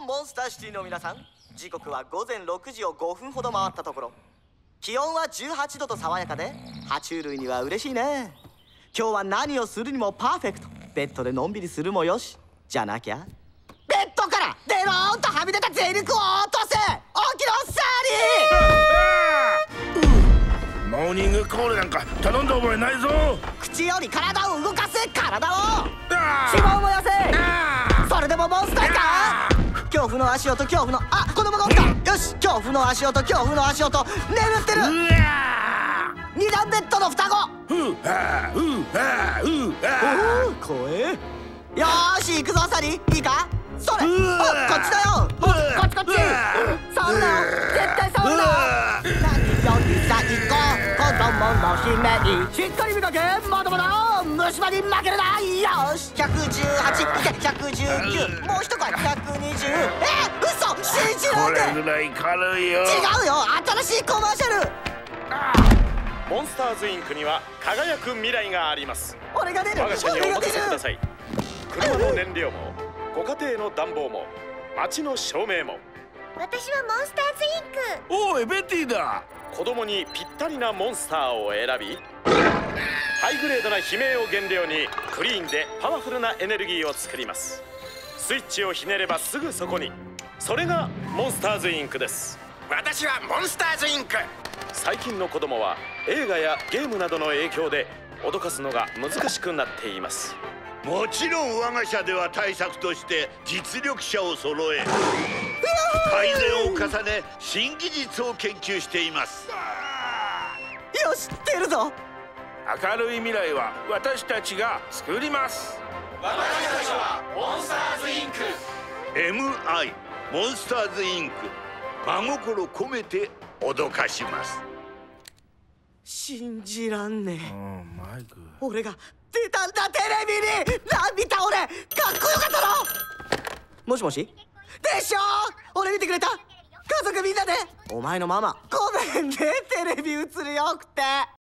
モンスターシティの皆さん、時刻は午前6時を5分ほど回ったところ。気温は18度と爽やかで、爬虫類には嬉しいね。今日は何をするにもパーフェクト。ベッドでのんびりするもよし。じゃなきゃベッドからデローンとはみ出たゼリクを落とせ。起きろサーリー。 モーニングコールなんか頼んだ覚えないぞ。 口より体を動かせ。体を脂肪を燃やせ。それでもモンスターか。恐怖の足音、恐怖の子供がおった。よし、恐怖の足音、恐怖の足音。眠ってる。二段ベッドの双子。怖え。よーし、行くぞサリー。いいか。それこっちだよ。こっちこっち。触るなよ、絶対触るなよ。何より最高、子供の悲鳴。しっかり見かけ。まだまだ虫歯に負けるな。よし、118いけ。119、もう一回120。嘘、信じらこれん。 れぐらい軽いよ。 違うよ、新しいコマーシャル。 モンスターズインクには輝く未来があります。 俺が出る。 我が社にお任せください。車の燃料もご家庭の暖房も街の照明も。 私はモンスターズインク。 おいベティだ。 子供にぴったりなモンスターを選び、ハイグレードな悲鳴を原料にクリーンでパワフルなエネルギーを作ります。スイッチをひねればすぐそこに。それがモンスターズインクです。 私はモンスターズインク。 最近の子供は映画やゲームなどの影響で脅かすのが難しくなっています。 もちろん我が社では対策として実力者を揃え、改善を重ね新技術を研究しています。 よし、出るぞ。 明るい未来は私たちが作ります。 私たちはモンスターズインク。 MI モンスターズインク、真心込めて脅かします。 信じらんねえ。 マイク。 俺が出たんだテレビに。見た俺、かっこよかったろ。もしもし。でしょ。俺見てくれた。家族みんなで。お前のママごめんね、テレビ映るよくて。